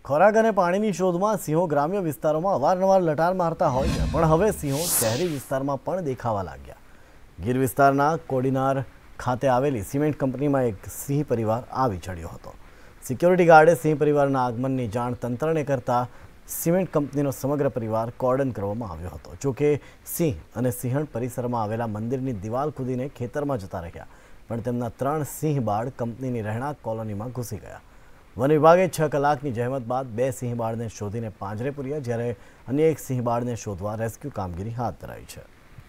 ખોરાક અને પાણીની શોધમાં સિંહો ગ્રામ્ય વિસ્તારોમાં અવારનવાર લટાર મારતા હોય છે, પણ હવે સિંહો શહેરી વિસ્તારમાં પણ દેખાવા લાગ્યા। ગીર વિસ્તારના કોડીનાર ખાતે આવેલી સિમેન્ટ કંપનીમાં એક સિંહ પરિવાર આવી ચડ્યો હતો। સિક્યોરિટી ગાર્ડે સિંહ પરિવારના આગમનની જાણ તંત્રને કરતા સિમેન્ટ કંપનીનો સમગ્ર પરિવાર કોર્ડન કરવામાં આવ્યો હતો। જોકે સિંહ અને સિંહણ પરિસરમાં આવેલા મંદિરની દિવાલ કૂદીને ખેતરમાં જતા રહ્યા, પણ તેમના 3 સિંહ બાળ કંપનીની રહેણાંક કોલોનીમાં ઘૂસી ગયા। वन विभागे 6 कलाकनी जहमत बाद 2 सिंह बाळने शोधीने પાંજરે પૂર્યા, જ્યારે अन्य एक सिंह बाळने शोधवा रेस्क्यू कामगीरी हाथ धराई है।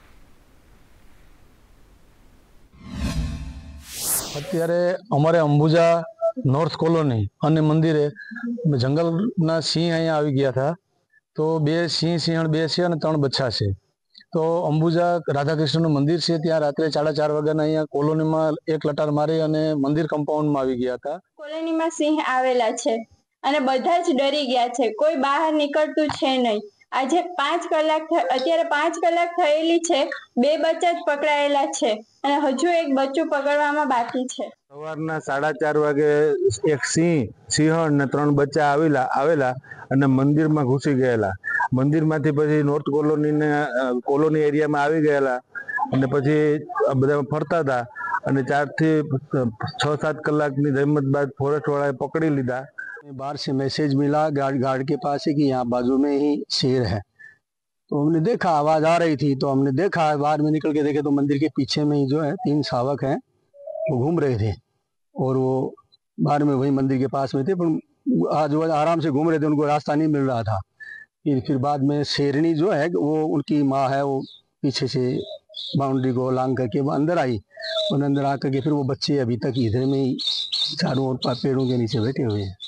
અત્યારે અમારે અંબુજા નોર્થ કોલોની અને મંદિરે જંગલના સિંહ અહીંયા આવી ગયા હતા। તો 2 સિંહ સિંહણ 2 છે અને 3 બચ્ચા છે। તો અંબુજા રાધાકૃષ્ણનું મંદિર છે, ત્યાં રાત્રે 4:30 વાગ્યાના અહીંયા કોલોનીમાં એક લટાર મારી અને મંદિર કમ્પાઉન્ડમાં આવી ગયા હતા। કોલોનીમાં સિંહ આવેલા છે અને બધા જ ડરી ગયા છે, કોઈ બહાર નીકળતું છે નહીં। આજે 5 કલાક અત્યારે 5 કલાક થયેલી છે, 2 બચ્ચા જ પકડાયેલા છે અને હજુ એક બચ્ચું પકડવામાં બાકી છે। સવારના 4:30 વાગે એક સિંહણ ને 3 બચ્ચા આવેલા અને મંદિરમાં ઘૂસી ગયેલા। મંદિરમાંથી પછી નોર્થ કોલોની એરિયામાં આવી ગયેલા અને પછી બધા ફરતા હતા અને 4 થી 6-7 કલાકની જહેમત बाद फॉरेस्ट वाला पकड़ी लीधा। बाहर से मैसेज मिला गार्ड के पास है कि यहाँ बाजू में ही शेर है। तो हमने देखा, आवाज आ रही थी तो हमने देखा, बाहर में निकल के देखे तो मंदिर के पीछे में ही जो है 3 शावक हैं, वो घूम रहे थे और वो बाहर में वही मंदिर के पास में थे, पर आज वो आराम से घूम रहे थे, उनको रास्ता नहीं मिल रहा था। फिर बाद में शेरनी जो है वो उनकी माँ है, वो पीछे से बाउंड्री को लांग करके वो अंदर आई और अंदर आकर के फिर वो बच्चे अभी तक इधर में ही चारों ओर पेड़ों के नीचे बैठे हुए हैं।